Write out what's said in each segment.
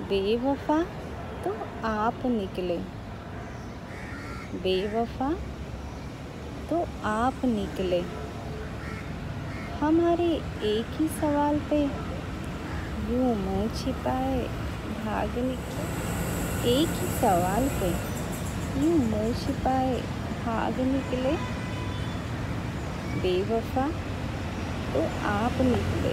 बेवफा तो आप निकले, बेवफा तो आप निकले। हमारे एक ही सवाल पे यूं मुँह छिपाए भाग निकले। एक ही सवाल पे यूं मुँह छिपाए भाग निकले। बेवफा तो आप निकले।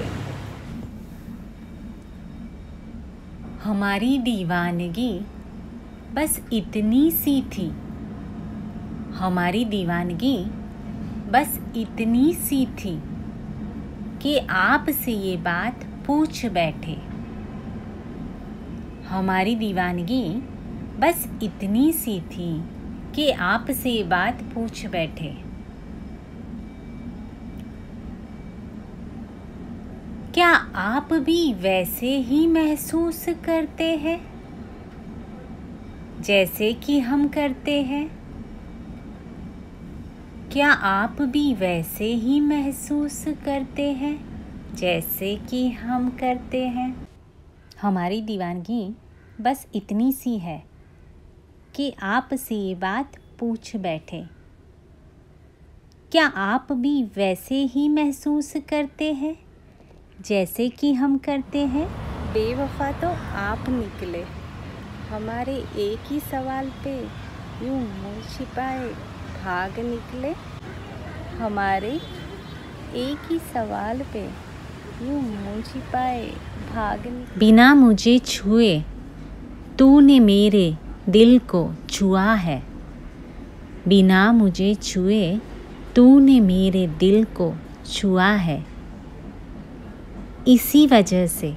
हमारी दीवानगी बस इतनी सी थी, हमारी दीवानगी बस इतनी सी थी कि आपसे ये बात पूछ बैठे। हमारी दीवानगी बस इतनी सी थी कि आपसे ये बात पूछ बैठे। क्या आप भी वैसे ही महसूस करते हैं जैसे कि हम करते हैं? क्या आप भी वैसे ही महसूस करते हैं जैसे कि हम करते हैं? हमारी दीवानगी बस इतनी सी है कि आपसे ये बात पूछ बैठे। क्या आप भी वैसे ही महसूस करते हैं जैसे कि हम करते हैं? बेवफा तो आप निकले। हमारे एक ही सवाल पे यूं मुँह छिपाए भाग निकले। हमारे एक ही सवाल पे यूं मुँह छिपाए भाग निकले। बिना मुझे छुए तूने मेरे दिल को छुआ है। बिना मुझे छुए तूने मेरे दिल को छुआ है। इसी वजह से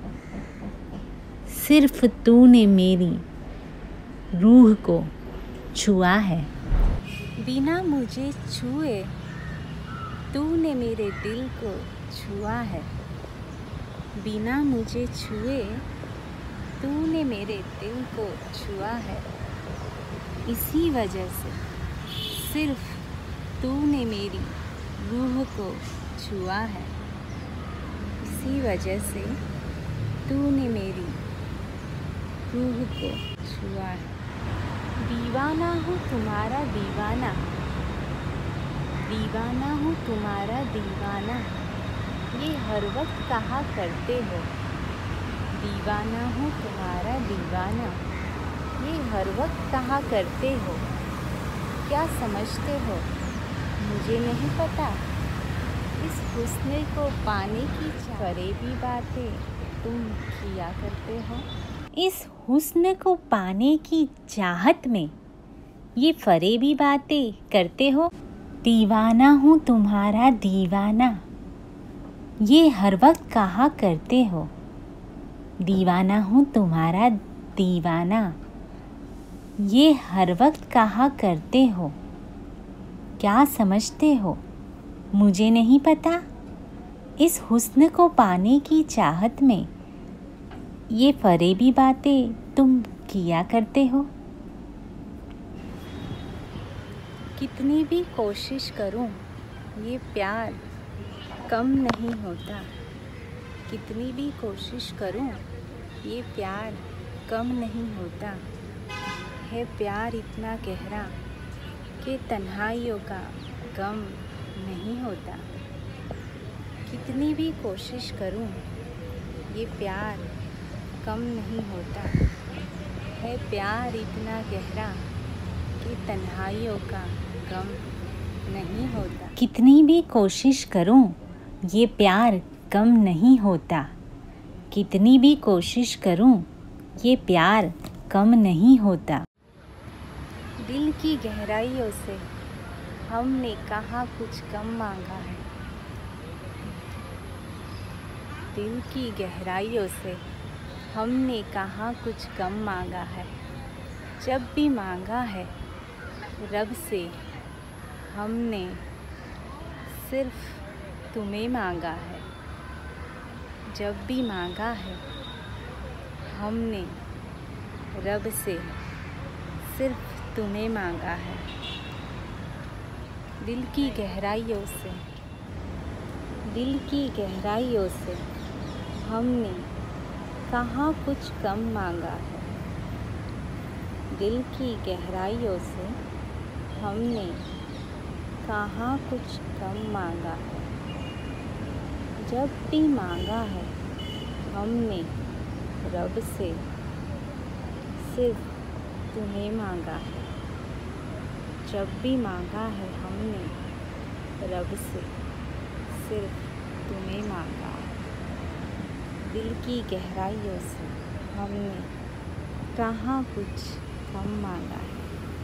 सिर्फ तूने मेरी रूह को छुआ है। बिना मुझे छुए तूने मेरे दिल को छुआ है। बिना मुझे छुए तूने मेरे दिल को छुआ है। इसी वजह से सिर्फ तूने मेरी रूह को छुआ है। इसी वजह से तूने मेरी रूह को छुआ है। दीवाना हूँ तुम्हारा दीवाना, दीवाना हूँ तुम्हारा दीवाना, ये हर वक्त कहा करते हो। दीवाना हूँ तुम्हारा दीवाना, ये हर वक्त कहा करते हो। क्या समझते हो मुझे नहीं पता, इस हुस्न को पाने की फरेबी बातें तुम किया करते हो। इस हुस्न को पाने की चाहत में ये फरेबी बातें करते हो। दीवाना हूँ तुम्हारा दीवाना, ये हर वक्त कहा करते हो। दीवाना हूँ तुम्हारा दीवाना, ये हर वक्त कहा करते हो। क्या समझते हो मुझे नहीं पता, इस हुस्न को पाने की चाहत में ये फरेबी बातें तुम किया करते हो। कितनी भी कोशिश करूं ये प्यार कम नहीं होता। कितनी भी कोशिश करूं ये प्यार कम नहीं होता। है प्यार इतना गहरा कि तन्हाइयों का गम नहीं होता। कितनी भी कोशिश करूं ये प्यार कम नहीं होता। है प्यार इतना गहरा कि तन्हाइयों का गम नहीं होता। कितनी भी कोशिश करूं ये प्यार कम नहीं होता। कितनी भी कोशिश करूं ये प्यार कम नहीं होता। दिल की गहराइयों से हमने कहाँ कुछ कम मांगा है। दिल की गहराइयों से हमने कहाँ कुछ कम मांगा है। जब भी मांगा है रब से हमने सिर्फ तुम्हें मांगा है। जब भी मांगा है हमने रब से सिर्फ तुम्हें मांगा है। दिल की गहराइयों से, दिल की गहराइयों से हमने कहाँ कुछ कम मांगा है। दिल की गहराइयों से हमने कहाँ कुछ कम मांगा है। जब भी मांगा है हमने रब से सिर्फ तुम्हें मांगा है। जब भी मांगा है हमने रब से सिर्फ तुम्हें मांगा है। दिल की गहराइयों से हमने कहाँ कुछ कम मांगा है।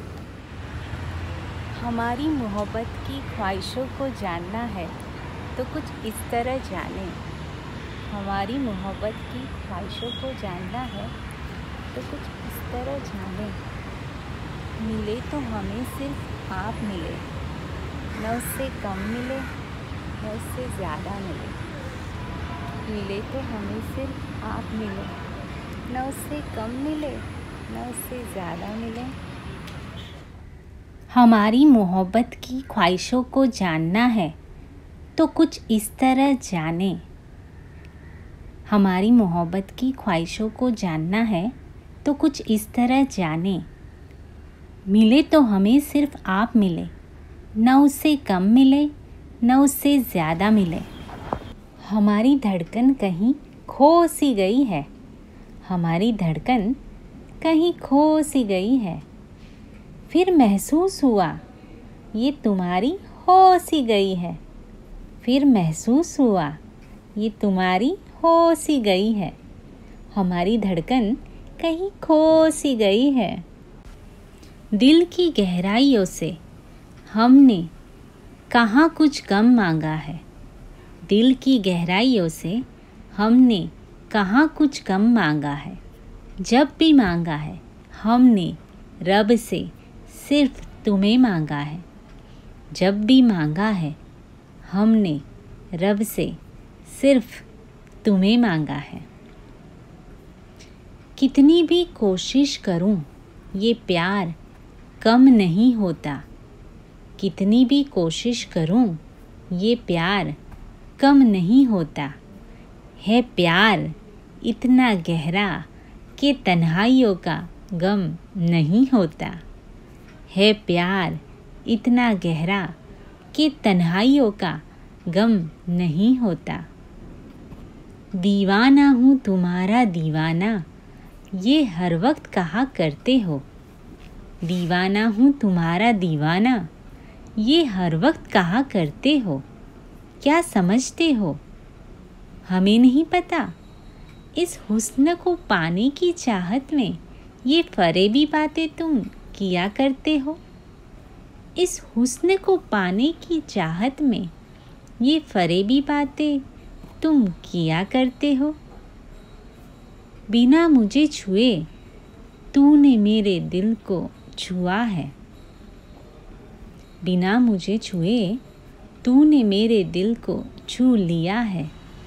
हमारी मोहब्बत की ख्वाहिशों को जानना है तो कुछ इस तरह जाने। हमारी मोहब्बत की ख्वाहिशों को जानना है तो कुछ इस तरह जाने। मिले तो हमें सिर्फ आप मिले, न उससे कम मिले न उससे ज़्यादा मिले। मिले तो हमें सिर्फ आप मिले, न उससे कम मिले न उससे ज़्यादा मिले। हमारी मोहब्बत की ख्वाहिशों को जानना है तो कुछ इस तरह जाने। हमारी मोहब्बत की ख्वाहिशों को जानना है तो कुछ इस तरह जाने। मिले तो हमें सिर्फ आप मिले, न उससे कम मिले न उससे ज़्यादा मिले। हमारी धड़कन कहीं खो सी गई है। हमारी धड़कन कहीं खो सी गई है। फिर महसूस हुआ ये तुम्हारी हो सी गई है। फिर महसूस हुआ ये तुम्हारी हो सी गई है। हमारी धड़कन कहीं खो सी गई है। दिल की गहराइयों से हमने कहाँ कुछ कम मांगा है। दिल की गहराइयों से हमने कहाँ कुछ कम मांगा है। जब भी मांगा है हमने रब से सिर्फ तुम्हें मांगा है। जब भी मांगा है हमने रब से सिर्फ तुम्हें मांगा है। कितनी भी कोशिश करूं ये प्यार कम नहीं होता। कितनी भी कोशिश करूं ये प्यार कम नहीं होता। है प्यार इतना गहरा कि तन्हाइयों का गम नहीं होता। है प्यार इतना गहरा कि तन्हाइयों का गम नहीं होता। दीवाना हूँ तुम्हारा दीवाना ये हर वक्त कहा करते हो। दीवाना हूँ तुम्हारा दीवाना ये हर वक्त कहा करते हो। क्या समझते हो हमें नहीं पता। इस हुस्न को पाने की चाहत में ये फरेबी बातें तुम किया करते हो। इस हुस्न को पाने की चाहत में ये फरेबी बातें तुम किया करते हो। बिना मुझे छुए तूने मेरे दिल को छुआ है। बिना मुझे छुए तूने मेरे दिल को छू लिया है।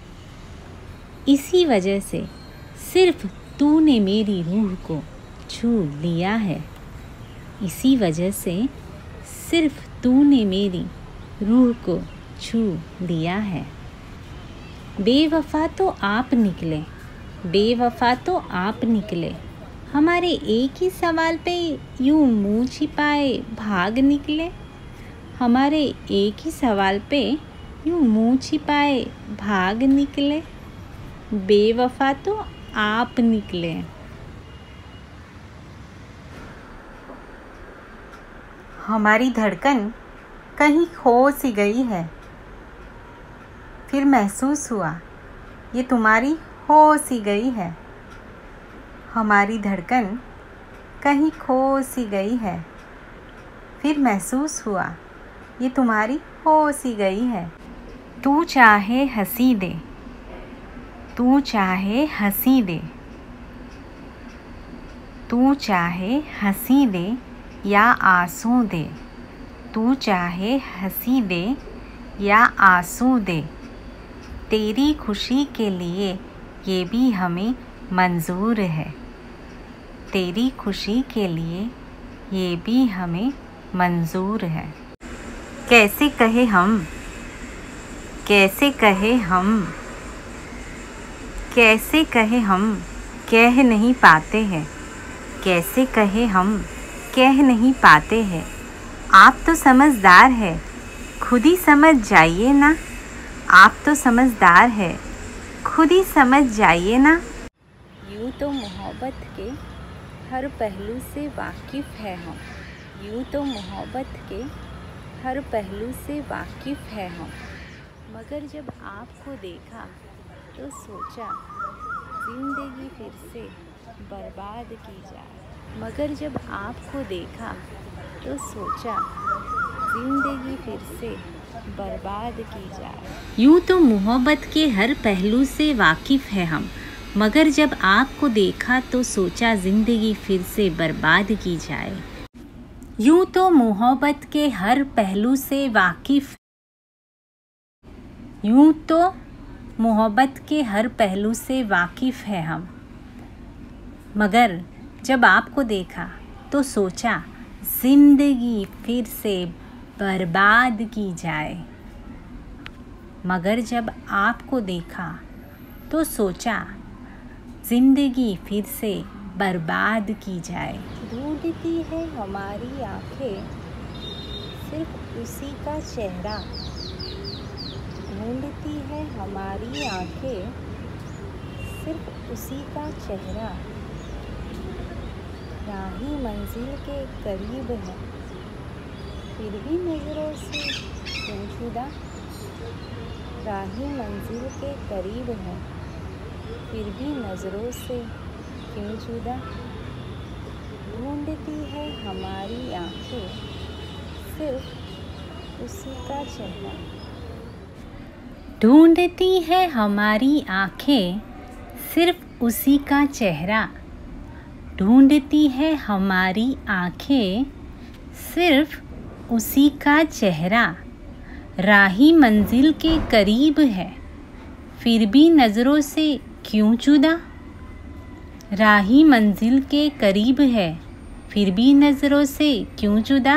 इसी वजह से सिर्फ तूने मेरी रूह को छू लिया है। इसी वजह से सिर्फ तूने मेरी रूह को छू लिया है। बेवफा तो आप निकले, बेवफा तो आप निकले। हमारे एक ही सवाल पे यूं मुंह छिपाए भाग निकले। हमारे एक ही सवाल पे यूं मुंह छिपाए भाग निकले। बेवफा तो आप निकले। हमारी धड़कन कहीं खो सी गई है। फिर महसूस हुआ ये तुम्हारी हो सी गई है। हमारी धड़कन कहीं खो सी गई है। फिर महसूस हुआ ये तुम्हारी हो सी गई है। तू चाहे हंसी दे, तू चाहे हंसी दे। तू चाहे हंसी दे या आंसू दे। तू चाहे हंसी दे या आंसू दे। तेरी खुशी के लिए ये भी हमें मंजूर है। तेरी खुशी के लिए ये भी हमें मंजूर है। कैसे कहे हम, कैसे कहे हम, कैसे कहे हम कह नहीं पाते हैं, कैसे कहे हम कह नहीं पाते हैं। आप तो समझदार है, खुद ही समझ जाइए ना। आप तो समझदार है, खुद ही समझ जाइए ना। यूँ तो मोहब्बत के हर पहलू से वाकिफ़ है हम। यूँ तो मोहब्बत के हर पहलू से वाकिफ़ है हम। मगर जब आपको देखा तो सोचा ज़िंदगी फिर से बर्बाद की जाए। मगर जब आपको देखा तो सोचा ज़िंदगी फिर से बर्बाद की जाए। यूँ तो मोहब्बत के हर पहलू से वाकिफ़ है हम, मगर जब आपको देखा तो सोचा ज़िंदगी फिर से बर्बाद की जाए। यूँ तो मोहब्बत के हर पहलू से वाकिफ़ यूँ तो मोहब्बत के हर पहलू से वाकिफ़ है हम, मगर जब आपको देखा तो सोचा ज़िंदगी फिर से बर्बाद की जाए। मगर जब आपको देखा तो सोचा ज़िंदगी फिर से बर्बाद की जाए। ढूंढती है हमारी आँखें सिर्फ उसी का चेहरा। ढूंढती है हमारी आँखें सिर्फ उसी का चेहरा। राही मंजिल के करीब है, फिर भी नज़रों से क्यों जुदा। राही मंजिल के करीब है, फिर भी नज़रों से क्यों जुदा। ढूंढती है हमारी आँखें सिर्फ उसी का चेहरा। ढूंढती है हमारी आँखें सिर्फ उसी का चेहरा। ढूंढती है हमारी आँखें सिर्फ उसी का चेहरा। राही मंजिल के करीब है, फिर भी नज़रों से क्यों जुदा। राही मंजिल के करीब है, फिर भी नज़रों से क्यों जुदा।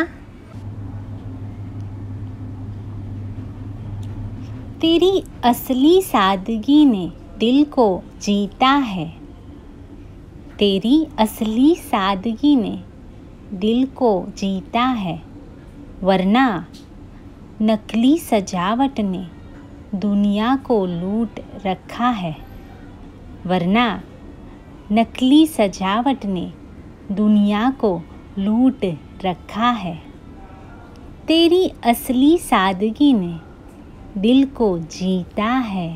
तेरी असली सादगी ने दिल को जीता है। तेरी असली सादगी ने दिल को जीता है, वरना नकली सजावट ने दुनिया को लूट रखा है। वरना नकली सजावट ने दुनिया को लूट रखा है। तेरी असली सादगी ने दिल को जीता है।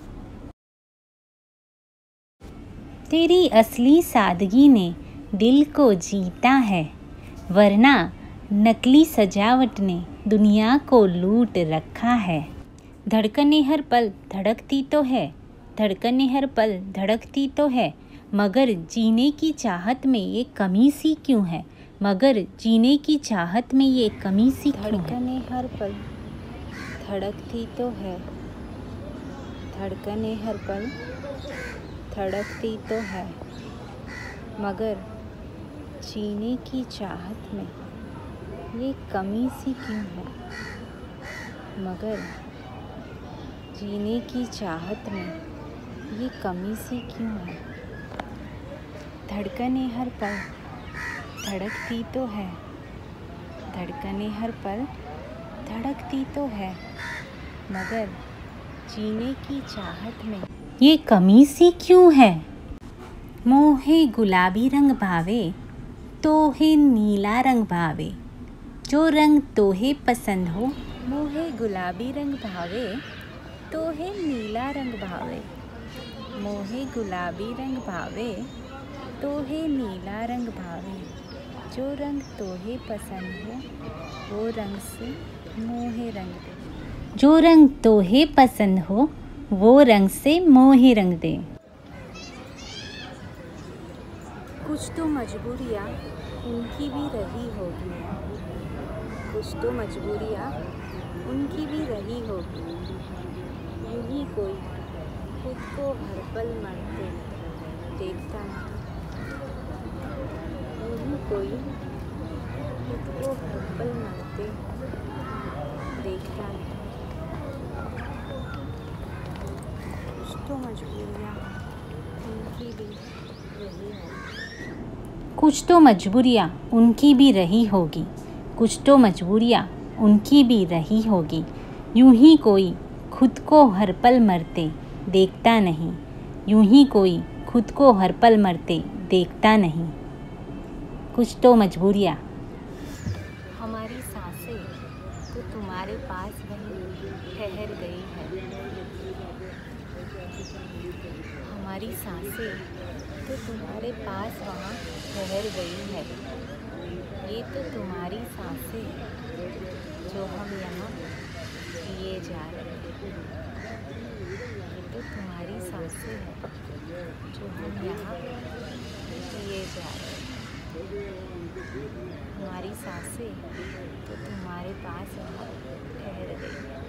तेरी असली सादगी ने दिल को जीता है, वरना नकली सजावट ने दुनिया को लूट रखा है। धड़कनें हर पल धड़कती तो है, धड़कनें हर पल धड़कती तो है, मगर जीने की चाहत में ये कमी सी क्यों है। मगर जीने की चाहत में ये कमी सी क्यों है। धड़कनें हर पल धड़कती तो है, धड़कनें हर पल धड़कती तो है, मगर जीने की चाहत में ये कमी सी क्यों है। मगर जीने की चाहत में ये कमी सी क्यों है। धड़कनें हर पल धड़कती तो है, धड़कनें हर पल धड़कती तो है, मगर जीने की चाहत में ये कमी सी क्यों है। मोहे गुलाबी रंग भावे, तोहे नीला रंग भावे, जो रंग तोहे पसंद हो। मोहे गुलाबी रंग भावे, तोहे नीला रंग भावे। मोहे गुलाबी रंग भावे, तोहे नीला रंग भावे, जो रंग तोहे पसंद हो वो रंग से मोहे रंग दे। जो रंग तोहे पसंद हो वो रंग से मोहे रंग दे। कुछ तो मजबूरियाँ उनकी भी रही होगी, कुछ तो मजबूरियाँ उनकी भी रही होगी। यूं ही कोई खुद को हर पल मरते देखता नहीं। यूं ही कोई खुद को हर पल मरते देखता नहीं। कुछ तो मजबूरियाँ उनकी भी रही होगी। कुछ तो मजबूरियाँ उनकी भी रही होगी, कुछ तो मजबूरियाँ उनकी भी रही होगी। यूं ही कोई खुद को हर पल मरते देखता नहीं, यूं ही कोई खुद को हर पल मरते देखता नहीं। कुछ तो मजबूरियाँ। हमारी सांसें तो तुम्हारे पास वहीं ठहर गई है, हमारी सांसें तो तुम्हारे पास वहाँ ठहर गई है। ये तो तुम्हारी सांसें जो हम यहाँ लिए जा रहे हैं, ये तो तुम्हारी सांसें हैं जो हम यहाँ लिए जा रहे हैं। हमारी सांसें तो तुम्हारे पास वहाँ ठहर गई है।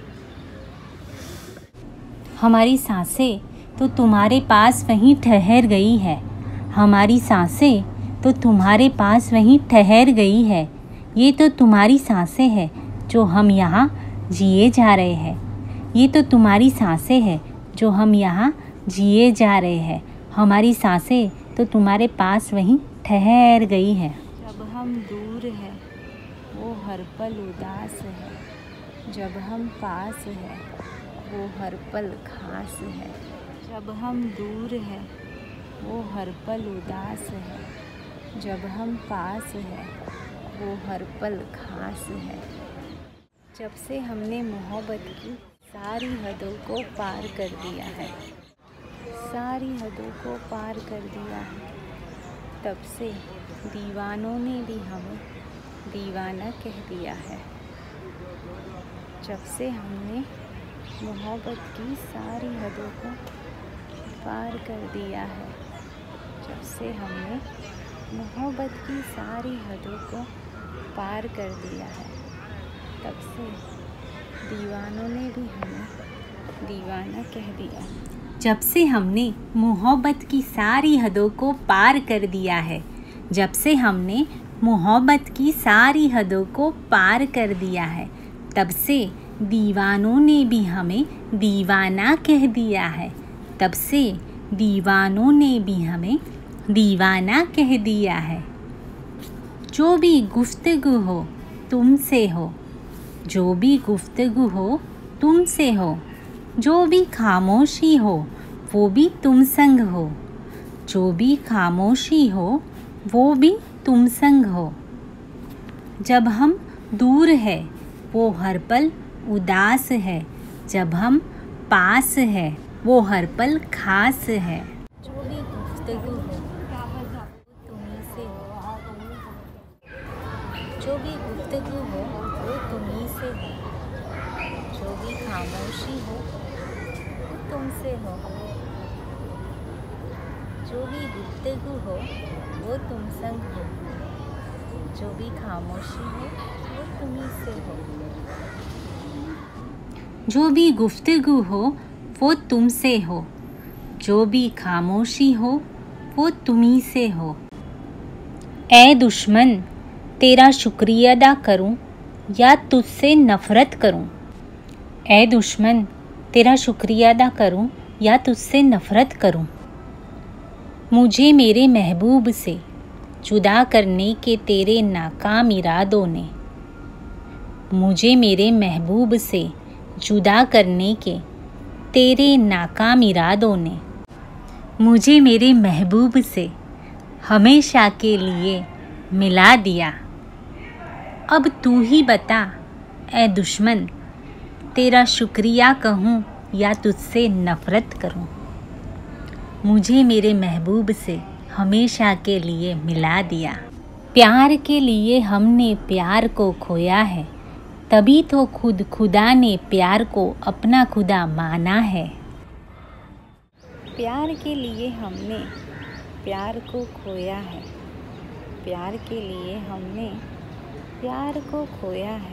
हमारी सांसें तो तुम्हारे पास वहीं ठहर गई है, हमारी सांसें तो तुम्हारे पास वहीं ठहर गई है। ये तो तुम्हारी सांसें हैं जो हम यहाँ जिए जा रहे हैं, ये तो तुम्हारी सांसें हैं जो हम यहाँ जिए जा रहे हैं। हमारी सांसें तो तुम्हारे पास वहीं ठहर गई है। जब हम दूर हैं वो हर पल उदास है, जब हम पास हैं वो हर पल खास है। जब हम दूर हैं वो हर पल उदास है, जब हम पास हैं वो हर पल खास है। जब से हमने मोहब्बत की सारी हदों को पार कर दिया है, सारी हदों को पार कर दिया है, तब से दीवानों ने भी हमें दीवाना कह दिया है। जब से हमने मोहब्बत की सारी हदों को पार कर दिया है, जब से हमने मोहब्बत की सारी हदों को पार कर दिया है, तब से दीवानों ने भी हमें दीवाना कह दिया। जब से हमने मोहब्बत की सारी हदों को पार कर दिया है, जब से हमने मोहब्बत की सारी हदों को पार कर दिया है, तब से दीवानों ने भी हमें दीवाना कह दिया है, तब से दीवानों ने भी हमें दीवाना कह दिया है। जो भी गुफ्तगू हो तुमसे हो, जो भी गुफ्तगू हो तुमसे हो, जो भी खामोशी हो वो भी तुम संग हो, जो भी खामोशी हो वो भी तुम संग हो। जब हम दूर है वो हर पल उदास है, जब हम पास है वो हर पल खास है। जो भी गुफ्तगू हो तुम्हीं से हो, जो भी गुफ्तगू हो वो तुम्हीं से हो, जो भी खामोशी हो वो तुमसे हो, जो भी गुफ्तगू हो वो तुम संग हो, जो भी खामोशी हो वो तुम्हीं से हो। जो भी गुफ्तगू हो वो तुमसे हो, जो भी खामोशी हो वो तुम्हीं से हो। ऐ दुश्मन तेरा शुक्रिया अदा करूं या तुझसे नफ़रत करूं, ऐ दुश्मन तेरा शुक्रिया अदा करूं या तुझसे नफ़रत करूं। मुझे मेरे महबूब से जुदा करने के तेरे नाकाम इरादों ने, मुझे मेरे महबूब से जुदा करने के तेरे नाकाम इरादों ने, मुझे मेरे महबूब से हमेशा के लिए मिला दिया। अब तू ही बता ऐ दुश्मन तेरा शुक्रिया कहूँ या तुझसे नफ़रत करूँ। मुझे मेरे महबूब से हमेशा के लिए मिला दिया। प्यार के लिए हमने प्यार को खोया है, तभी तो खुद खुदा ने प्यार को अपना खुदा माना है। प्यार के लिए हमने प्यार को खोया है, प्यार के लिए हमने प्यार को खोया है,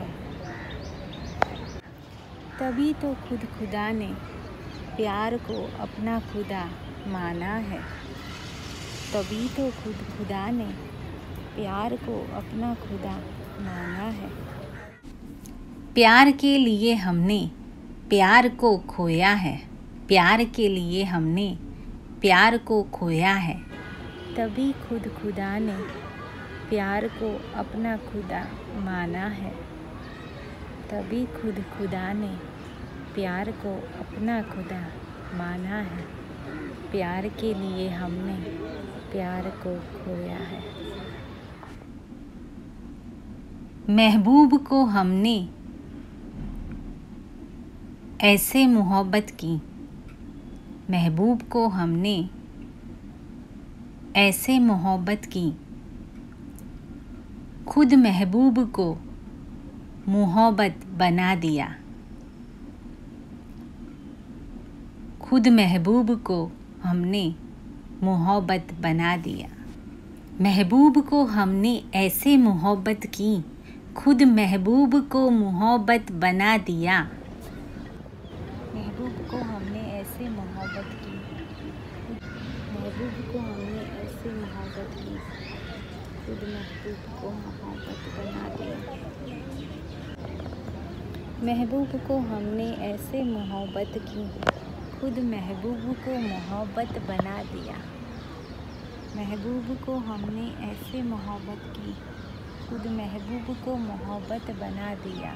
तभी तो खुद खुदा ने प्यार को अपना खुदा माना है, तभी तो खुद खुदा ने प्यार को अपना खुदा माना है। प्यार के लिए हमने प्यार को खोया है, प्यार के लिए हमने प्यार को खोया है। तभी खुद खुदा ने प्यार को अपना खुदा माना है। तभी खुद खुदा ने प्यार को अपना खुदा माना है। प्यार के लिए हमने प्यार को खोया है। महबूब को हमने ऐसे मोहब्बत की। महबूब को हमने ऐसे मोहब्बत की। खुद महबूब को मोहब्बत बना दिया। खुद महबूब को हमने मोहब्बत बना दिया। महबूब को हमने ऐसे मोहब्बत की। खुद महबूब को मोहब्बत बना दिया। महबूब को हमने ऐसे मोहब्बत की। महबूब को हमने ऐसे मोहब्बत की। खुद महबूब को मोहब्बत बना दिया। महबूब को हमने ऐसे मोहब्बत की। खुद महबूब को मोहब्बत बना दिया। महबूब को हमने ऐसे मोहब्बत की। खुद महबूब को मोहब्बत बना दिया।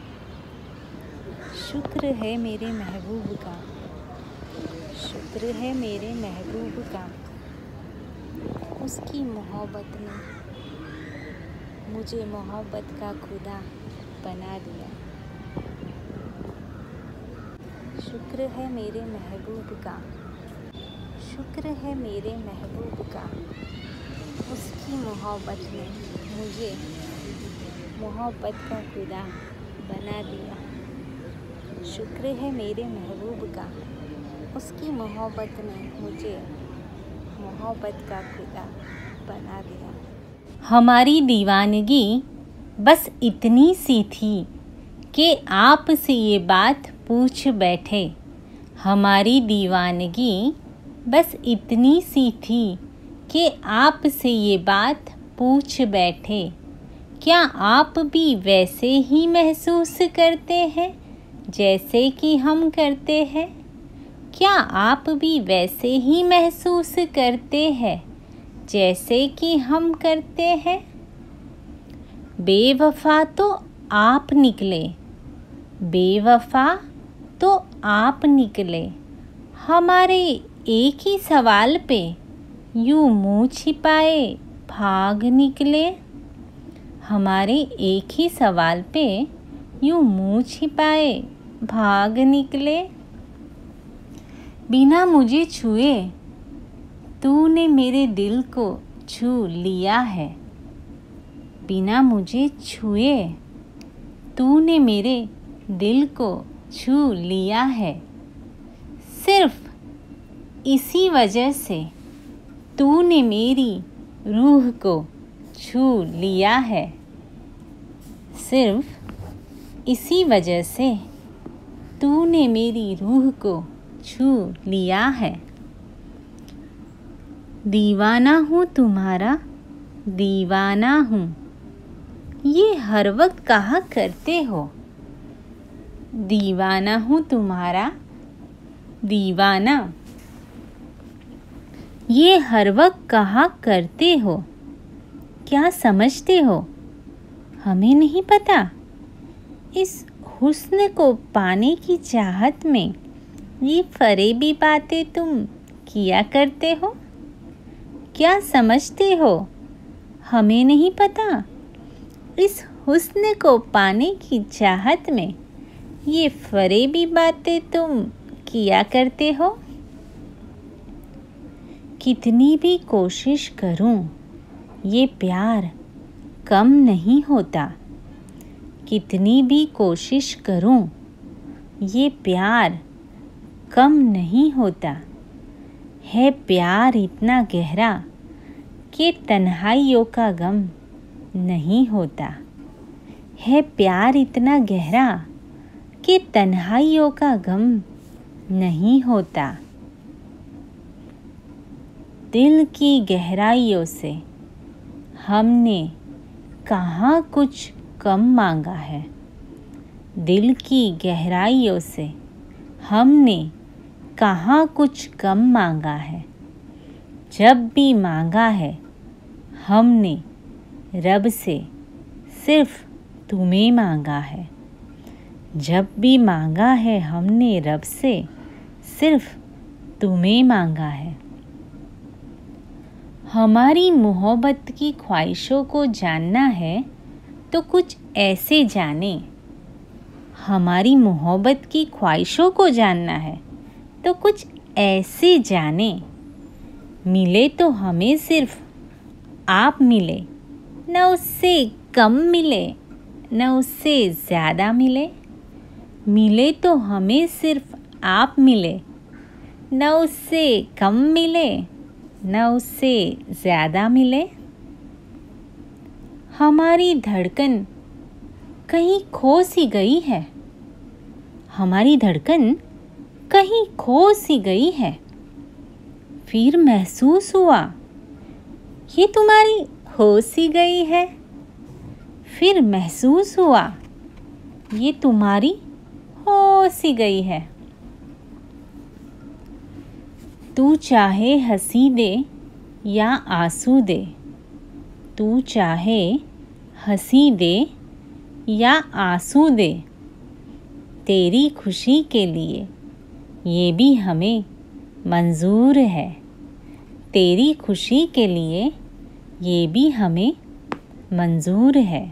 शुक्र है मेरे महबूब का। शुक्र है मेरे महबूब का। उसकी मोहब्बत ने मुझे मोहब्बत का खुदा बना दिया। शुक्र है मेरे महबूब का। शुक्र है मेरे महबूब का। उसकी मोहब्बत ने मुझे मोहब्बत का खुदा बना दिया। शुक्र है मेरे महबूब का। उसकी मोहब्बत ने मुझे मोहब्बत का खुदा बना दिया। हमारी दीवानगी बस इतनी सी थी कि आपसे ये बात पूछ बैठे। हमारी दीवानगी बस इतनी सी थी कि आपसे ये बात पूछ बैठे। क्या आप भी वैसे ही महसूस करते हैं जैसे कि हम करते हैं? क्या आप भी वैसे ही महसूस करते हैं जैसे कि हम करते हैं? बेवफा तो आप निकले। बेवफा तो आप निकले। हमारे एक ही सवाल पे यूं मुँह छिपाए भाग निकले। हमारे एक ही सवाल पे यूं मुँह छिपाए भाग निकले। बिना मुझे छुए तूने मेरे दिल को छू लिया है। बिना मुझे छुए तूने मेरे दिल को छू लिया है। सिर्फ इसी वजह से तूने मेरी रूह को छू लिया है। सिर्फ इसी वजह से तूने मेरी रूह को छू लिया है। दीवाना हूँ तुम्हारा, दीवाना हूँ, ये हर वक्त कहा करते हो। दीवाना हूँ तुम्हारा, दीवाना, ये हर वक्त कहा करते हो। क्या समझते हो हमें नहीं पता? इस हुस्न को पाने की चाहत में ये फरेबी बातें तुम किया करते हो। क्या समझते हो हमें नहीं पता? इस हुस्न को पाने की चाहत में ये फरेबी बातें तुम किया करते हो। कितनी भी कोशिश करूं ये प्यार कम नहीं होता। कितनी भी कोशिश करूं ये प्यार कम नहीं होता। है प्यार इतना गहरा कि तन्हाइयों का गम नहीं होता। है प्यार इतना गहरा कि तन्हाइयों का गम नहीं होता। दिल की गहराइयों से हमने कहाँ कुछ कम मांगा है। दिल की गहराइयों से हमने कहाँ कुछ कम मांगा है। जब भी मांगा है हमने रब से, सिर्फ तुम्हें मांगा है। जब भी मांगा है हमने रब से, सिर्फ तुम्हें मांगा है। हमारी मोहब्बत की ख्वाहिशों को जानना है तो कुछ ऐसे जाने। हमारी मोहब्बत की ख्वाहिशों को जानना है तो कुछ ऐसे जाने। मिले तो हमें सिर्फ आप मिले, न उससे कम मिले न उससे ज़्यादा मिले। मिले तो हमें सिर्फ आप मिले, न उससे कम मिले न उससे ज़्यादा मिले। हमारी धड़कन कहीं खो सी गई है। हमारी धड़कन कहीं खो सी गई है। फिर महसूस हुआ ये तुम्हारी हो सी गई है। फिर महसूस हुआ ये तुम्हारी हो सी गई है। तू चाहे हंसी दे या आंसू दे, तू चाहे हंसी दे या आंसू दे, तेरी खुशी के लिए ये भी हमें मंजूर है। तेरी खुशी के लिए ये भी हमें मंजूर है।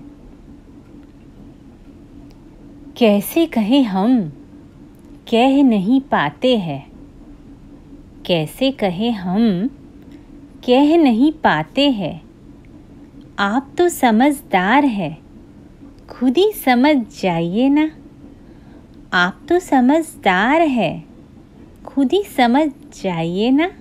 कैसे कहे हम कह नहीं पाते हैं। कैसे कहे हम कह नहीं पाते हैं। आप तो समझदार है, खुद ही समझ जाइए ना। आप तो समझदार है, खुद ही समझ जाइए ना।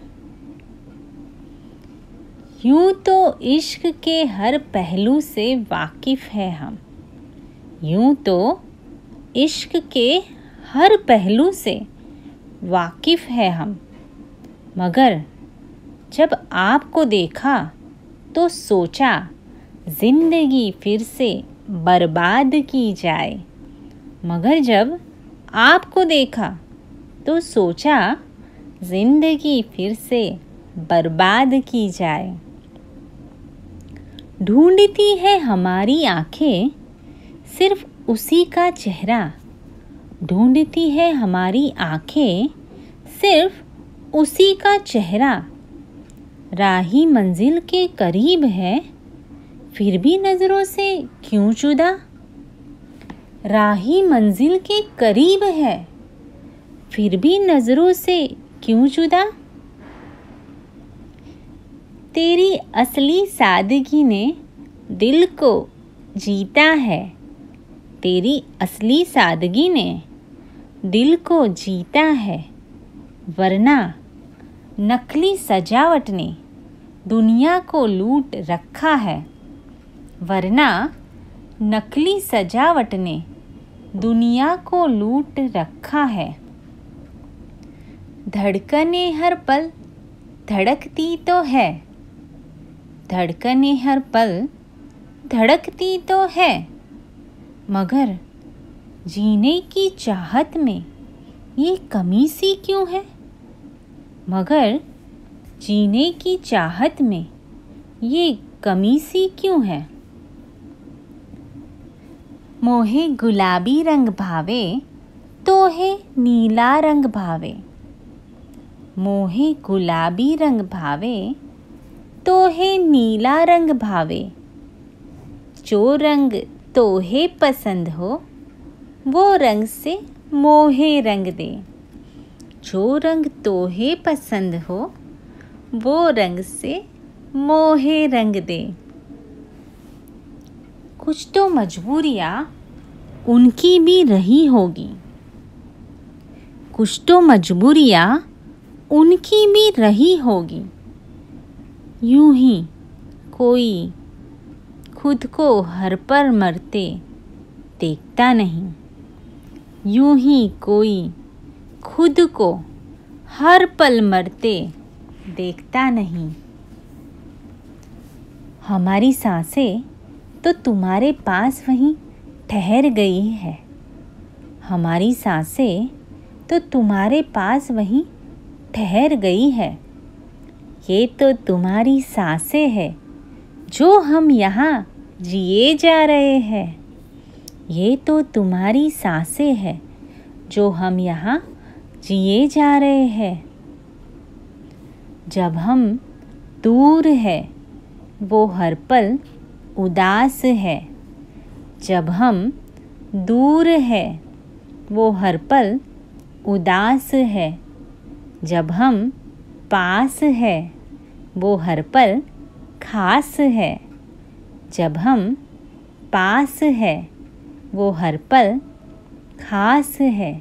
यूं तो इश्क के हर पहलू से वाकिफ़ है हम। यूं तो इश्क के हर पहलू से वाकिफ़ है हम। मगर जब आपको देखा तो सोचा ज़िंदगी फिर से बर्बाद की जाए। मगर जब आपको देखा तो सोचा ज़िंदगी फिर से बर्बाद की जाए। ढूंढती है हमारी आँखें सिर्फ उसी का चेहरा। ढूंढती है हमारी आँखें सिर्फ उसी का चेहरा। राही मंजिल के करीब है, फिर भी नज़रों से क्यों जुदा। राही मंजिल के करीब है, फिर भी नज़रों से क्यों जुदा। तेरी असली सादगी ने दिल को जीता है। तेरी असली सादगी ने दिल को जीता है। वरना नकली सजावट ने दुनिया को लूट रखा है। वरना नकली सजावट ने दुनिया को लूट रखा है। धड़कनें हर पल धड़कती तो है। धड़कनें हर पल धड़कती तो है। मगर जीने की चाहत में ये कमी सी क्यों है। मगर जीने की चाहत में ये कमी सी क्यों है। मोहे गुलाबी रंग भावे तोहे नीला रंग भावे। मोहे गुलाबी रंग भावे तोहे नीला रंग भावे। जो रंग तोहे पसंद हो वो रंग से मोहे रंग दे। जो रंग तोहे पसंद हो वो रंग से मोहे रंग दे। कुछ तो मजबूरियाँ उनकी भी रही होगी। कुछ तो मजबूरियाँ उनकी भी रही होगी। यूं ही कोई खुद को हर पर मरते देखता नहीं। यूं ही कोई खुद को हर पल मरते देखता नहीं। हमारी सांसें तो तुम्हारे पास वहीं ठहर गई है। हमारी सांसें तो तुम्हारे पास वहीं ठहर गई है। ये तो तुम्हारी सांसें हैं जो हम यहाँ जिए जा रहे हैं। ये तो तुम्हारी सांसें हैं जो हम यहाँ जिए जा रहे हैं। जब हम दूर है वो हर पल उदास है। जब हम दूर है वो हर पल उदास है। जब हम पास है वो हर पल खास है। जब हम पास है वो हर पल खास है।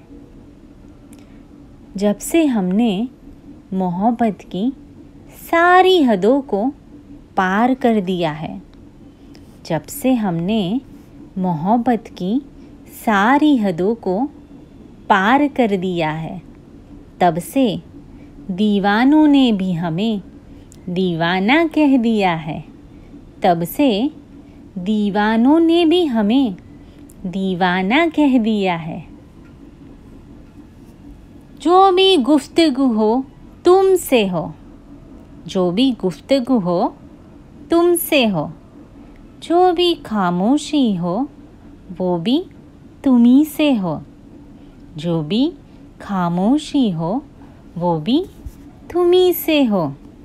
जब से हमने मोहब्बत की सारी हदों को पार कर दिया है। जब से हमने मोहब्बत की सारी हदों को पार कर दिया है, तब से दीवानों ने भी हमें दीवाना कह दिया है। तब से दीवानों ने भी हमें दीवाना कह दिया है। जो भी गुफ्तगू हो तुमसे हो। जो भी गुफ्तगू हो तुमसे हो। जो भी खामोशी हो वो भी तुम्ही से हो। जो भी खामोशी हो वो भी तुम्ही से हो।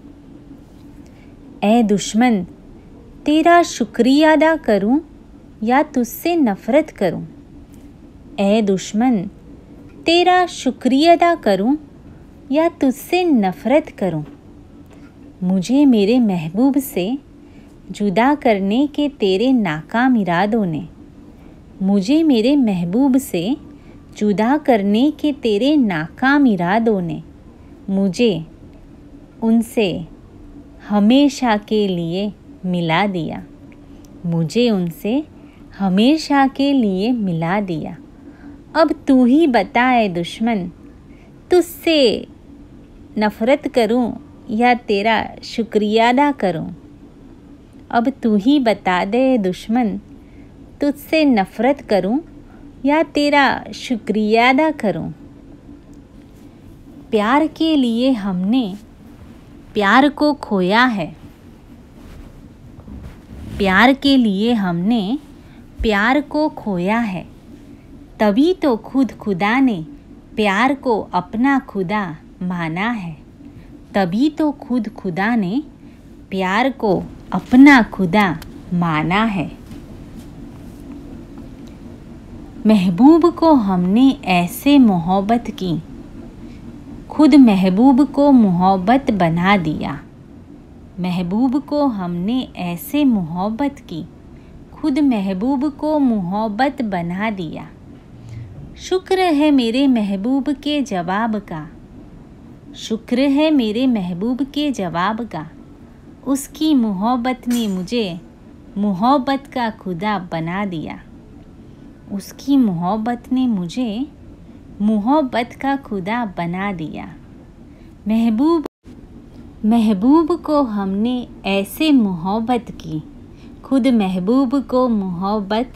ऐ दुश्मन, तेरा शुक्रिया अदा करूं या तुझसे नफ़रत करूं। ऐ दुश्मन, तेरा शुक्रिया अदा करूं या तुझसे नफ़रत करूं। मुझे मेरे महबूब से जुदा करने के तेरे नाकाम इरादों ने, मुझे मेरे महबूब से जुदा करने के तेरे नाकाम इरादों ने मुझे उनसे हमेशा के लिए मिला दिया। मुझे उनसे हमेशा के लिए मिला दिया। अब तू ही बता ऐ दुश्मन, तुझसे नफ़रत करूं या तेरा शुक्रिया अदा करूं। अब तू ही बता दे दुश्मन, तुझसे नफ़रत करूं या तेरा शुक्रिया अदा करूं। प्यार के लिए हमने प्यार को खोया है। प्यार के लिए हमने प्यार को खोया है। तभी तो खुद खुदा ने प्यार को अपना खुदा माना है। तभी तो खुद खुदा ने प्यार को अपना खुदा माना है। महबूब को हमने ऐसे मोहब्बत की, खुद महबूब को मोहब्बत बना दिया। महबूब को हमने ऐसे मोहब्बत की, खुद महबूब को मोहब्बत बना दिया। शुक्र है मेरे महबूब के जवाब का। शुक्र है मेरे महबूब के जवाब का। उसकी मोहब्बत ने मुझे मोहब्बत का खुदा बना दिया। उसकी मोहब्बत ने मुझे मोहब्बत का खुदा बना दिया। महबूब को हमने ऐसे मोहब्बत की, खुद महबूब को मोहब्बत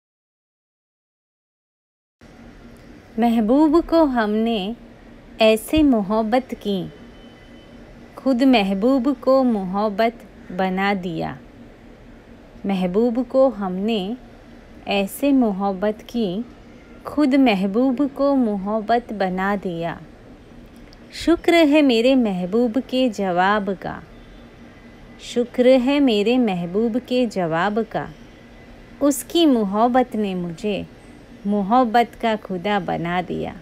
महबूब को हमने ऐसे मोहब्बत की, खुद महबूब को मोहब्बत बना दिया। महबूब को हमने ऐसे मोहब्बत की, खुद महबूब को मोहब्बत बना दिया। शुक्र है मेरे महबूब के जवाब का। शुक्र है मेरे महबूब के जवाब का। उसकी मोहब्बत ने मुझे मोहब्बत का खुदा बना दिया।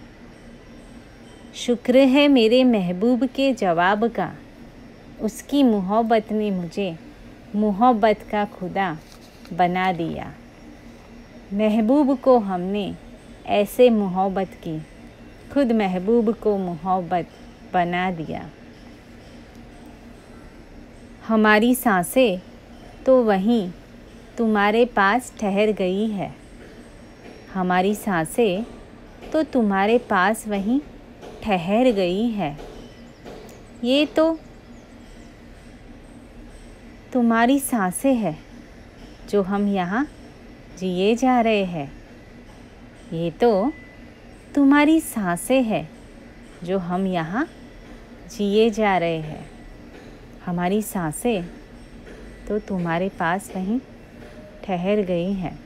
शुक्र है मेरे महबूब के जवाब का। उसकी मोहब्बत ने मुझे मोहब्बत का खुदा बना दिया। महबूब को हमने ऐसे मोहब्बत की, खुद महबूब को मोहब्बत बना दिया। हमारी सांसें तो वहीं तुम्हारे पास ठहर गई है। हमारी सांसें तो तुम्हारे पास वहीं ठहर गई है। ये तो तुम्हारी सांसें हैं जो हम यहाँ जिए जा रहे हैं। ये तो तुम्हारी सांसें हैं जो हम यहाँ जिए जा रहे हैं। हमारी सांसें तो तुम्हारे पास वहीं ठहर गई हैं।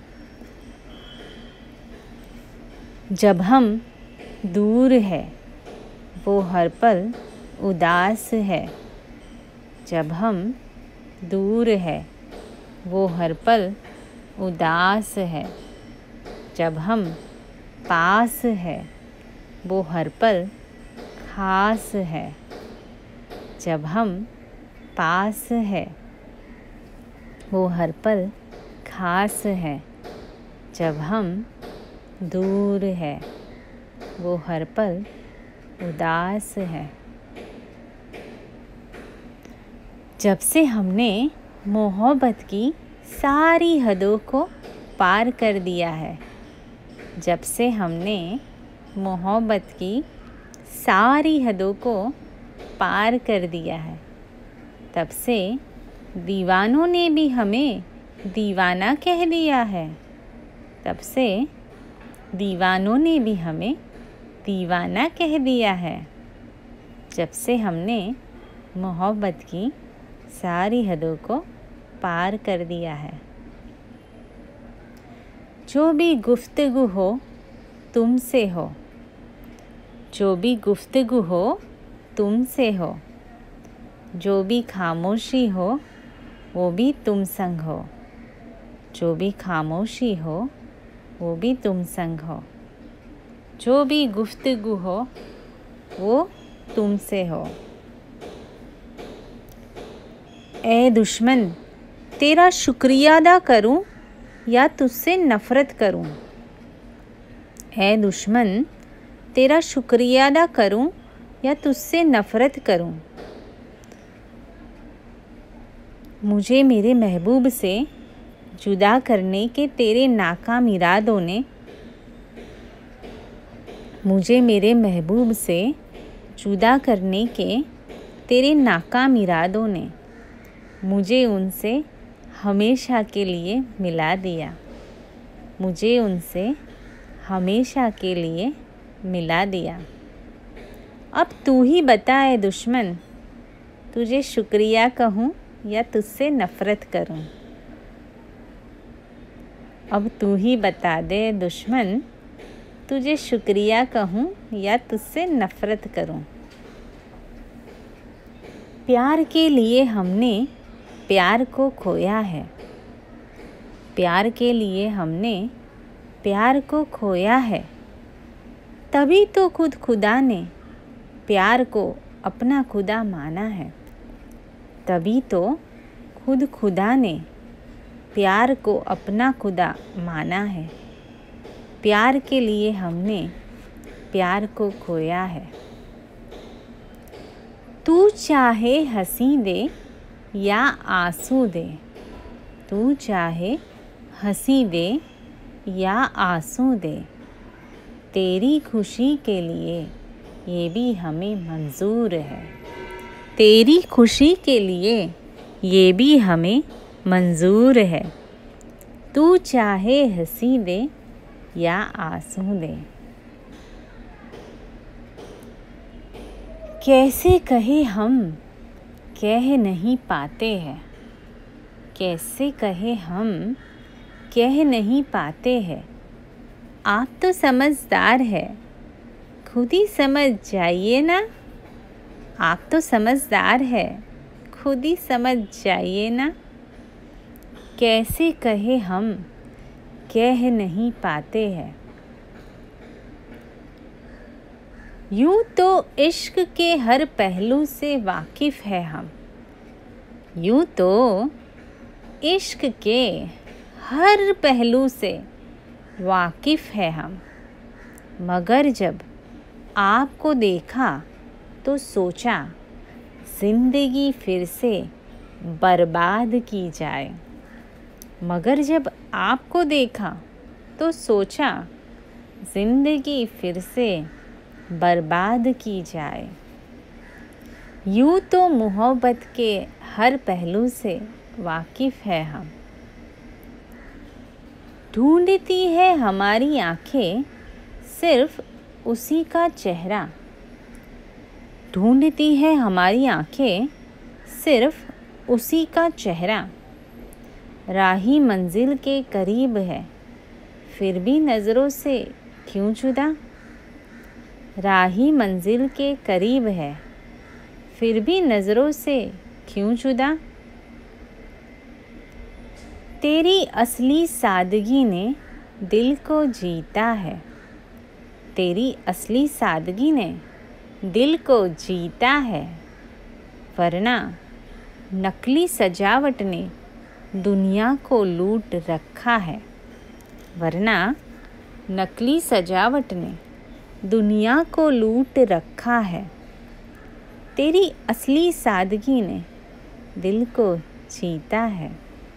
जब हम दूर है वो हर पल उदास है। जब हम दूर है वो हर पल उदास है। जब हम पास है वो हर पल खास है। जब हम पास है वो हर पल खास है। जब हम दूर है वो हर पल उदास है। जब से हमने मोहब्बत की सारी हदों को पार कर दिया है। जब से हमने मोहब्बत की सारी हदों को पार कर दिया है, तब से दीवानों ने भी हमें दीवाना कह दिया है। तब से दीवानों ने भी हमें दीवाना कह दिया है। जब से हमने मोहब्बत की सारी हदों को पार कर दिया है। जो भी गुफ्तगू हो तुमसे हो। जो भी गुफ्तगू हो तुमसे हो। जो भी खामोशी हो वो भी तुम संग हो। जो भी खामोशी हो वो भी तुम संग हो। जो भी गुफ्तगू हो वो तुमसे हो। ए दुश्मन, तेरा शुक्रिया अदा करूं या तुझसे नफ़रत करूं? ए दुश्मन, तेरा शुक्रिया अदा करूं या तुझसे नफ़रत करूं? मुझे मेरे महबूब से जुदा करने के तेरे नाकाम इरादों ने मुझे मेरे महबूब से जुदा करने के तेरे नाकाम इरादों ने मुझे उनसे हमेशा के लिए मिला दिया। मुझे उनसे हमेशा के लिए मिला दिया। अब तू ही बता ए दुश्मन, तुझे शुक्रिया कहूँ या तुझसे नफ़रत करूँ? अब तू ही बता दे दुश्मन, तुझे शुक्रिया कहूँ या तुझसे नफ़रत करूँ? प्यार के लिए हमने प्यार को खोया है। प्यार के लिए हमने प्यार को खोया है। तभी तो खुद खुदा ने प्यार को अपना खुदा माना है। तभी तो खुद खुदा ने प्यार को अपना खुदा माना है। प्यार के लिए हमने प्यार को खोया है। तू चाहे हंसी दे या आंसू दे। तू चाहे हंसी दे या आंसू दे। तेरी खुशी के लिए ये भी हमें मंजूर है। तेरी खुशी के लिए ये भी हमें मंजूर है। तू चाहे हंसी दे या आंसू दे। कैसे कहे हम कह नहीं पाते हैं। कैसे कहे हम कह नहीं पाते हैं। आप तो समझदार है, खुद ही समझ जाइए ना। आप तो समझदार है, खुद ही समझ जाइए ना। कैसे कहे हम कह नहीं पाते हैं। यूं तो इश्क के हर पहलू से वाकिफ़ है हम। यूं तो इश्क के हर पहलू से वाकिफ़ है हम। मगर जब आपको देखा तो सोचा ज़िंदगी फिर से बर्बाद की जाए। मगर जब आपको देखा तो सोचा ज़िंदगी फिर से बर्बाद की जाए। यूं तो मोहब्बत के हर पहलू से वाकिफ़ है हम। ढूंढती है हमारी आँखें सिर्फ उसी का चेहरा। ढूंढती है हमारी आँखें सिर्फ उसी का चेहरा राही मंजिल के करीब है, फिर भी नज़रों से क्यों जुदा। राही मंजिल के करीब है, फिर भी नज़रों से क्यों जुदा। तेरी असली सादगी ने दिल को जीता है, तेरी असली सादगी ने दिल को जीता है, वरना नकली सजावट ने दुनिया को लूट रखा है। वरना नकली सजावट ने दुनिया को लूट रखा है। तेरी असली सादगी ने दिल को जीता है।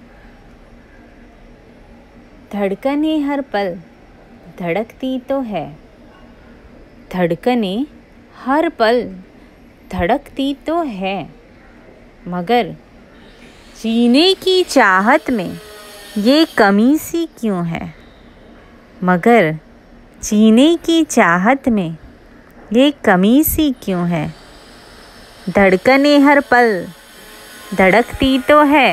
धड़कनें हर पल धड़कती तो है, धड़कनें हर पल धड़कती तो है, मगर जीने की चाहत में ये कमी सी क्यों है। मगर जीने की चाहत में ये कमी सी क्यों है। धड़कनें हर पल धड़कती तो है।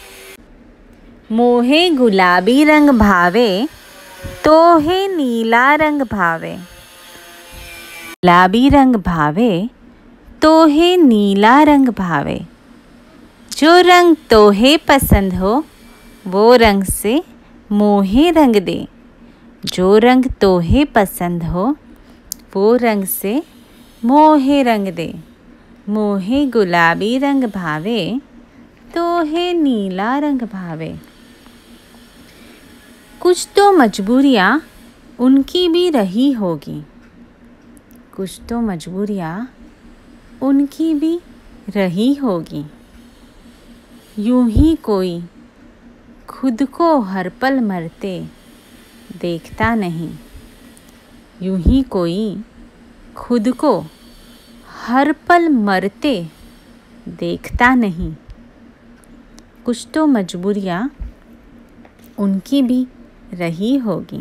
मोहे गुलाबी रंग भावे, तोहे नीला रंग भावे। गुलाबी रंग भावे, तोहे नीला रंग भावे। जो रंग तोहे पसंद हो, वो रंग से मोहे रंग दे। जो रंग तोहे पसंद हो, वो रंग से मोहे रंग दे। मोहे गुलाबी रंग भावे, तोहे नीला रंग भावे। कुछ तो मजबूरियाँ उनकी भी रही होगी, कुछ तो मजबूरियाँ उनकी भी रही होगी। यूं ही कोई खुद को हर पल मरते देखता नहीं। यूं ही कोई खुद को हर पल मरते देखता नहीं। कुछ तो मजबूरियाँ उनकी भी रही होगी।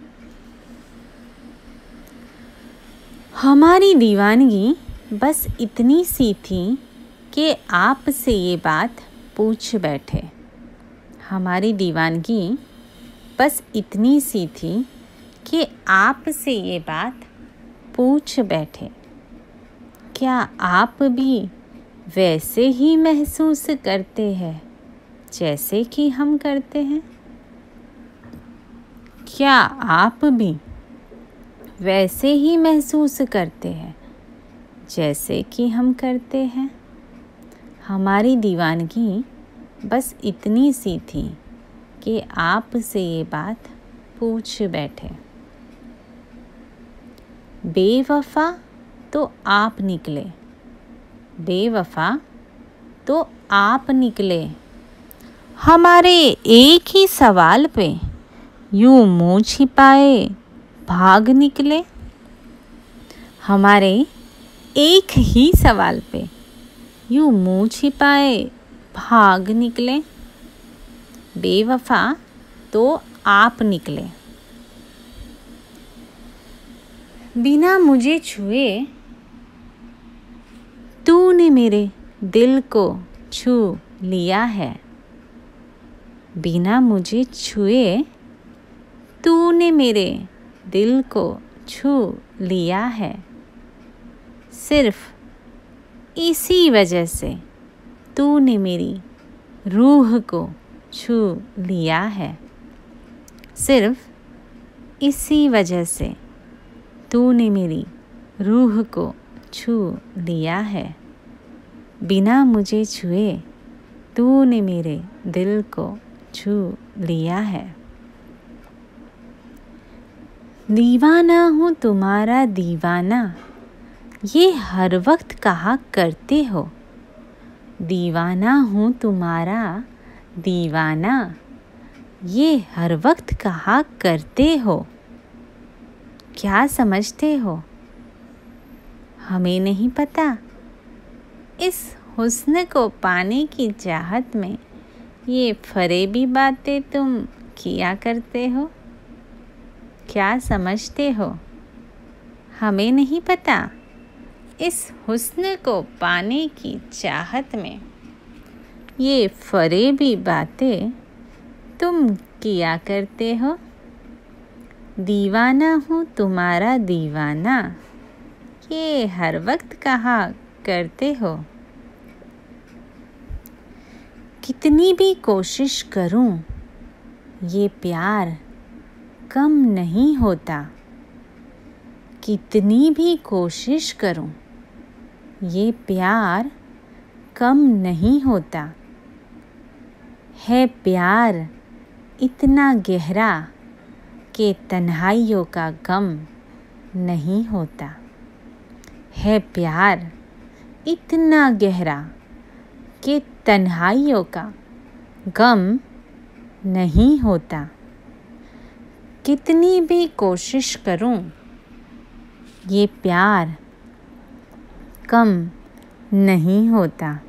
हमारी दीवानगी बस इतनी सी थी कि आपसे ये बात पूछ बैठे। हमारी दीवानगी बस इतनी सी थी कि आपसे ये बात पूछ बैठे। क्या आप भी वैसे ही महसूस करते हैं जैसे कि हम करते हैं। क्या आप भी वैसे ही महसूस करते हैं जैसे कि हम करते हैं। हमारी दीवानगी बस इतनी सी थी कि आपसे ये बात पूछ बैठे। बेवफा तो आप निकले, बेवफा तो आप निकले। हमारे एक ही सवाल पे यूं मुँह छिपाए भाग निकले। हमारे एक ही सवाल पे यूं मुँह छिपाए भाग निकले। बेवफा तो आप निकले। बिना मुझे छुए तूने मेरे दिल को छू लिया है। बिना मुझे छुए तूने मेरे दिल को छू लिया है। सिर्फ इसी वजह से तूने मेरी रूह को छू लिया है। सिर्फ इसी वजह से तूने मेरी रूह को छू लिया है। बिना मुझे छुए तूने मेरे दिल को छू लिया है। दीवाना हूँ तुम्हारा दीवाना, ये हर वक्त कहा करते हो। दीवाना हूँ तुम्हारा दीवाना, ये हर वक्त कहा करते हो। क्या समझते हो हमें नहीं पता। इस हुस्न को पाने की चाहत में ये फरेबी बातें तुम किया करते हो। क्या समझते हो हमें नहीं पता। इस हुस्न को पाने की चाहत में ये फरेबी बातें तुम किया करते हो। दीवाना हूँ तुम्हारा दीवाना, ये हर वक्त कहा करते हो। कितनी भी कोशिश करूं, ये प्यार कम नहीं होता। कितनी भी कोशिश करूं, ये प्यार कम नहीं होता। है प्यार इतना गहरा कि तन्हाइयों का गम नहीं होता। है प्यार इतना गहरा कि तन्हाइयों का गम नहीं होता। कितनी भी कोशिश करूं, ये प्यार कम नहीं होता।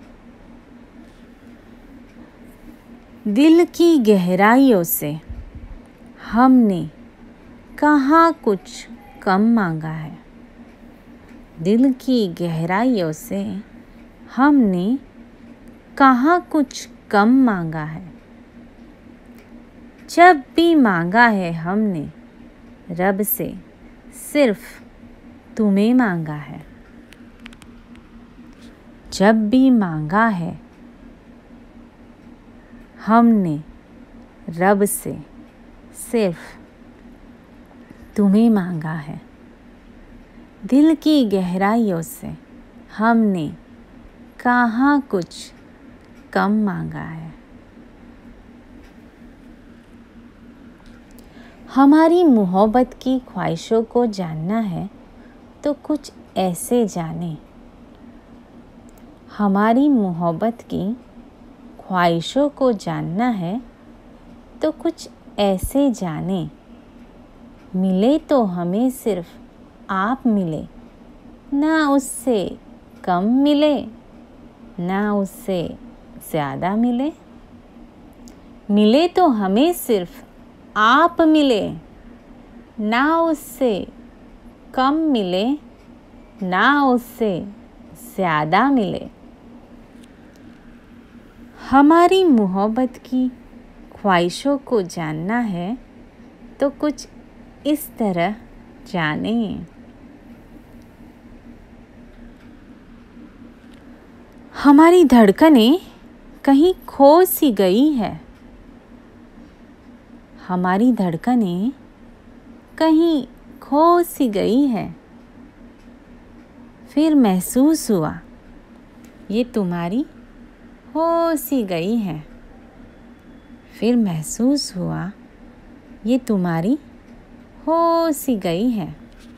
दिल की गहराइयों से हमने कहाँ कुछ कम मांगा है। दिल की गहराइयों से हमने कहाँ कुछ कम मांगा है। जब भी मांगा है हमने रब से सिर्फ तुम्हें मांगा है। जब भी मांगा है हमने रब से सिर्फ तुम्हें मांगा है। दिल की गहराइयों से हमने कहाँ कुछ कम मांगा है। हमारी मोहब्बत की ख्वाहिशों को जानना है तो कुछ ऐसे जाने। हमारी मोहब्बत की ख्वाहिशों को जानना है तो कुछ ऐसे जाने। मिले तो हमें सिर्फ आप मिले, ना उससे कम मिले ना उससे ज़्यादा मिले। मिले तो हमें सिर्फ आप मिले, ना उससे कम मिले ना उससे ज़्यादा मिले। हमारी मोहब्बत की ख्वाहिशों को जानना है तो कुछ इस तरह जाने। हमारी धड़कनें कहीं खो सी गई है। हमारी धड़कनें कहीं खो सी गई है। फिर महसूस हुआ ये तुम्हारी हो सी गई है। फिर महसूस हुआ ये तुम्हारी हो सी गई है।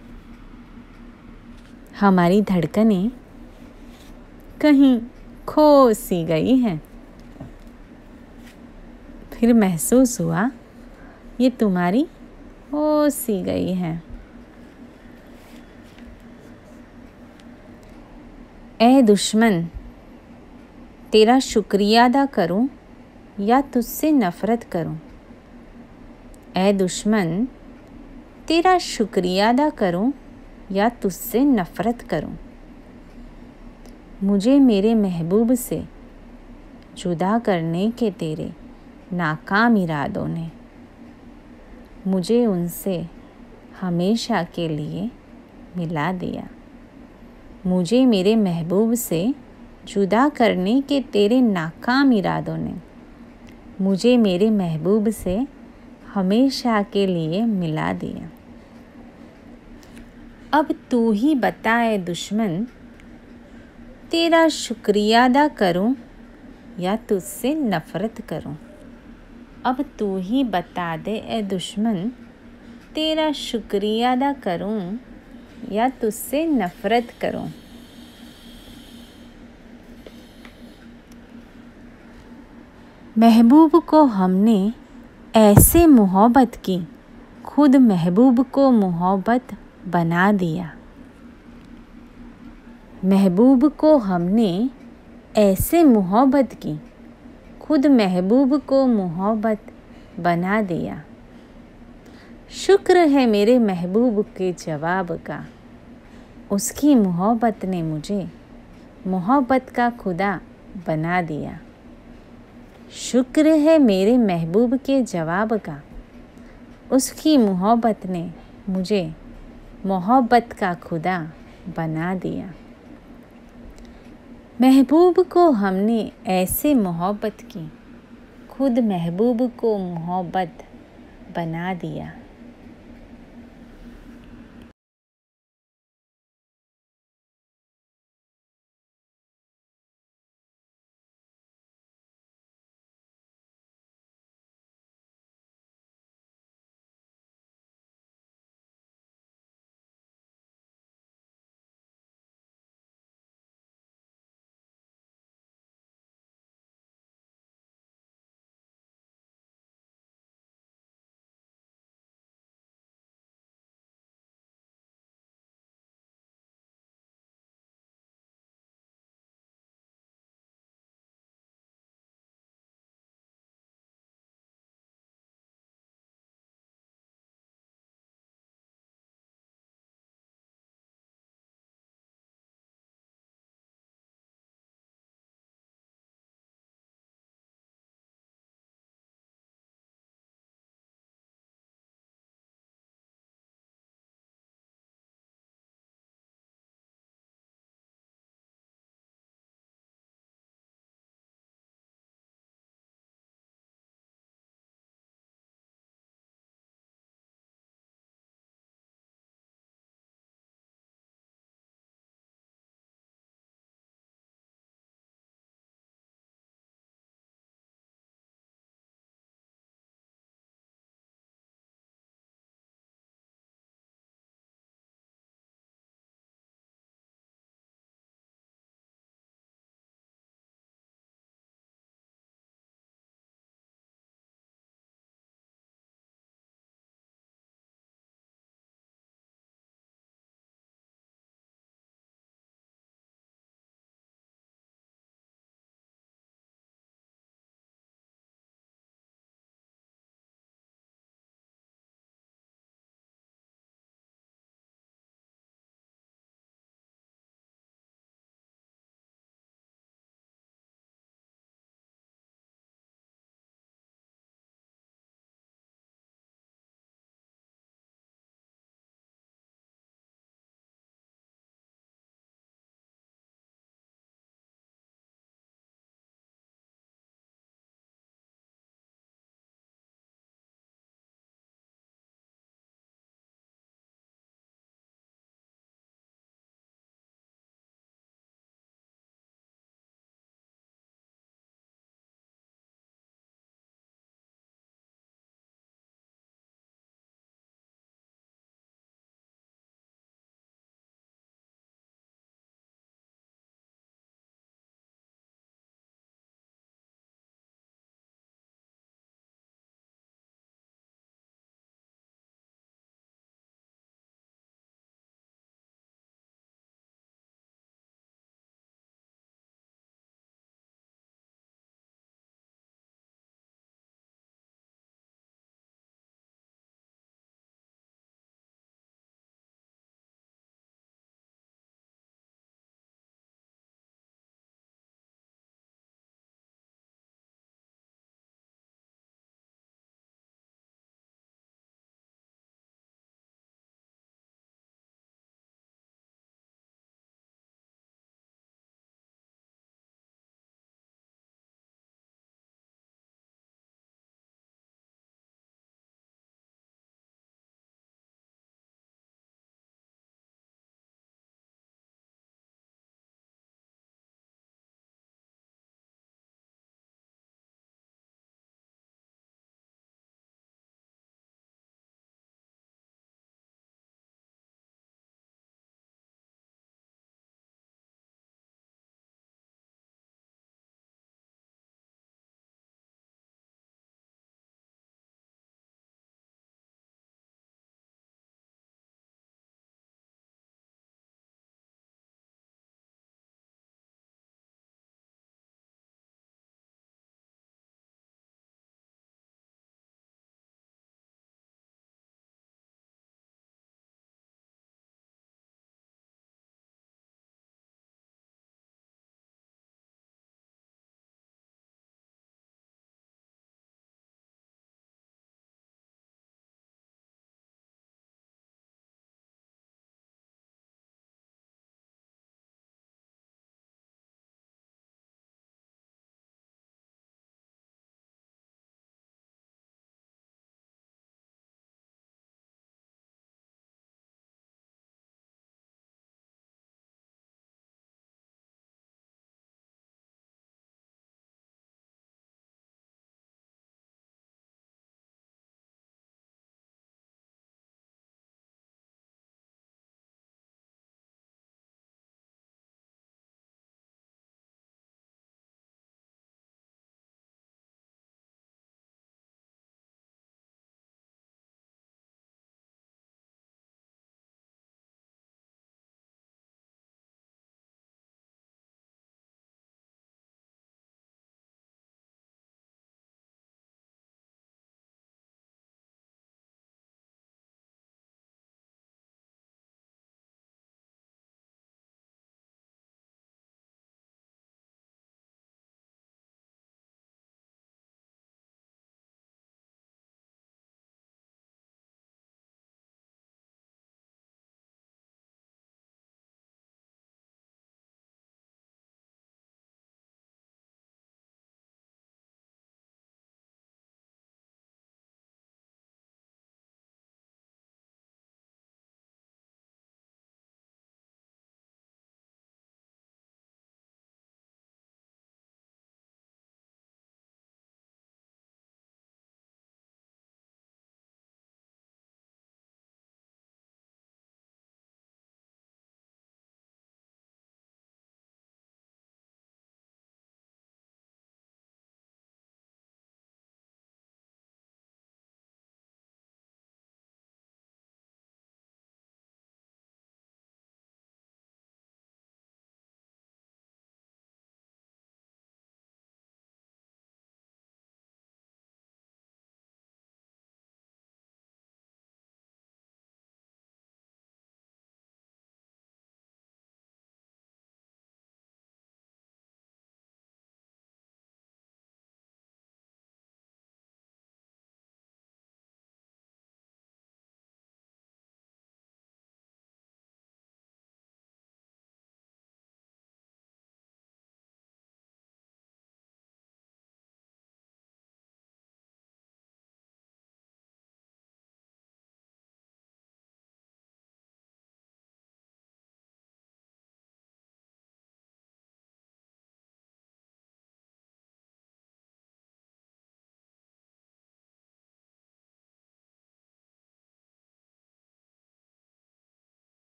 हमारी धड़कनें कहीं खो सी गई हैं। फिर महसूस हुआ ये तुम्हारी हो सी गई है। ऐ दुश्मन, तेरा शुक्रिया अदा करूं या तुझसे नफ़रत करूं। ऐ दुश्मन, तेरा शुक्रिया अदा करूं या तुझसे नफ़रत करूं। मुझे मेरे महबूब से जुदा करने के तेरे नाकाम इरादों ने मुझे उनसे हमेशा के लिए मिला दिया। मुझे मेरे महबूब से जुदा करने के तेरे नाकाम इरादों ने मुझे मेरे महबूब से हमेशा के लिए मिला दिया। अब तू ही बता ऐ दुश्मन, तेरा शुक्रिया अदा करूं या तुझसे नफ़रत करूं। अब तू ही बता दे ऐ दुश्मन, तेरा शुक्रिया अदा करूं या तुझसे नफ़रत करूं। महबूब को हमने ऐसे मोहब्बत की, खुद महबूब को मोहब्बत बना दिया। महबूब को हमने ऐसे मोहब्बत की, खुद महबूब को मोहब्बत बना दिया। शुक्र है मेरे महबूब के जवाब का, उसकी मोहब्बत ने मुझे मोहब्बत का खुदा बना दिया। शुक्र है मेरे महबूब के जवाब का, उसकी मोहब्बत ने मुझे मोहब्बत का खुदा बना दिया। महबूब को हमने ऐसे मोहब्बत की, खुद महबूब को मोहब्बत बना दिया।